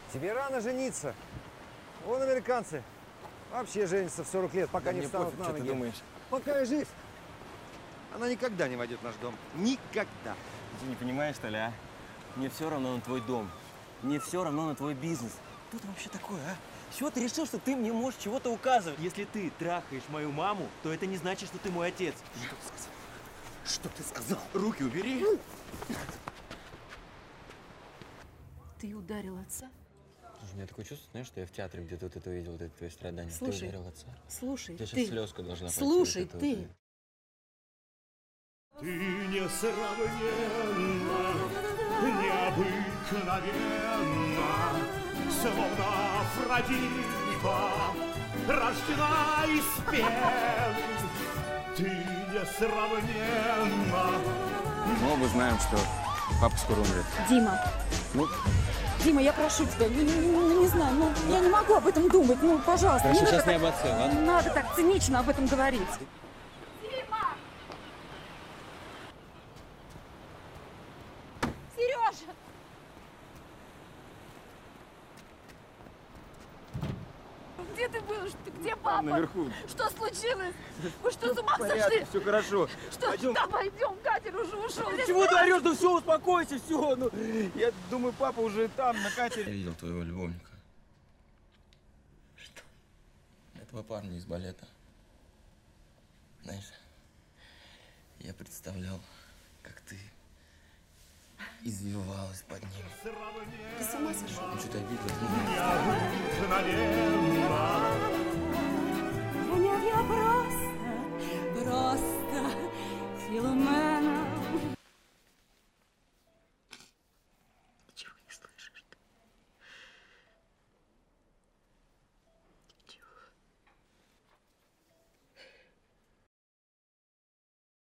Тебе рано жениться. Вон американцы вообще женятся в 40 лет, пока не встанут на ноги. Ты думаешь? Пока я жив. Она никогда не войдет в наш дом. Никогда. Ты не понимаешь, что ли, а? Мне все равно на твой дом. Мне все равно на твой бизнес. Кто ты вообще такой, а? С чего ты решил, что ты мне можешь чего-то указывать? Если ты трахаешь мою маму, то это не значит, что ты мой отец. Что ты сказал? Что ты сказал? Руки убери. Ты ударил отца? Слушай, у меня такое чувство, знаешь, что я в театре где-то вот это видел, вот это твое страдание. Слушай, ты ударил отца. Слушай, Ты сейчас ты... слезка должна пойти. Слушай, вот это ты... вот. Ты несравненна, необыкновенна, словно Афродита, рождена из пены. Ты несравненна. Мы оба знаем, что папа скоро умрет. Дима, Ну, Дима, я прошу тебя, не знаю, ну, я не могу об этом думать, ну, пожалуйста. хорошо, не сейчас надо не об отце, ладно? Не надо так цинично об этом говорить. Сережа! Где ты был? Где папа? Наверху. Что случилось? Вы что, с ума сошли? Все хорошо. Что? Пойдем. Давай, идем, катер уже ушел. Чего ты орешь? Да все, успокойся, все. Ну, я думаю, папа уже там, на катере. Я видел твоего любовника. Что? Этого парня из балета. Знаешь, я представлял, как ты извивалась под ним. Ты с ума сошел? Ну, что-то обидно. Необыкновенна. Меня просто